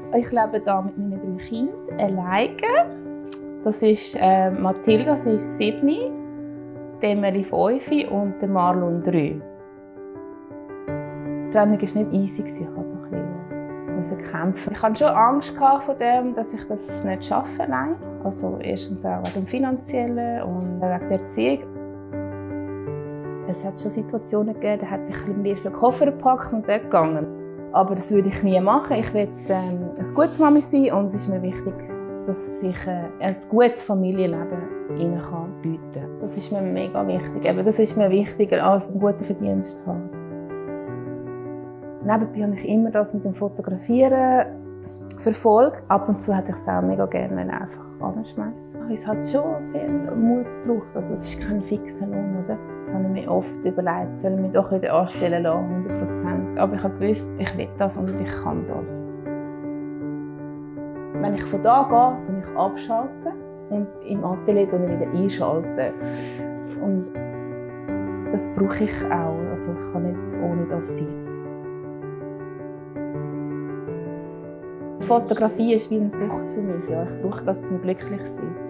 Ich lebe hier mit meinen 3 Kindern alleine. Das ist Mathilda, sie ist 7, Emily 5 und Marlon 3. Die Trennung war nicht easy, ich musste so ein bisschen kämpfen. Ich hatte schon Angst vor dem, dass ich das nicht schaffe. Nein. Also erstens auch wegen dem Finanziellen und wegen der Erziehung. Es hat schon Situationen gegeben, da hätte ich lieber den Koffer gepackt und weggegangen. Aber das würde ich nie machen. Ich will eine gute Mami sein und es ist mir wichtig, dass ich ein gutes Familienleben ihnen bieten kann. Das ist mir mega wichtig. Eben, das ist mir wichtiger, als einen guten Verdienst zu haben. Nebenbei habe ich immer das mit dem Fotografieren verfolgt. Ab und zu hätte ich es auch mega gerne einfach anschmeißen. Es hat schon viel Mut gebraucht. Also, es ist kein fixer Lohn, oder? Das habe ich mir oft überlegt. Soll ich mich doch wieder anstellen lassen, 100%. Aber ich habe gewusst, ich will das und ich kann das. Wenn ich von da gehe, dann ich abschalten und im Atelier dann wieder einschalten. Und das brauche ich auch. Also ich kann nicht ohne das sein. Fotografie ist wie eine Sucht für mich. Ja. Ich brauche das zum glücklich sein.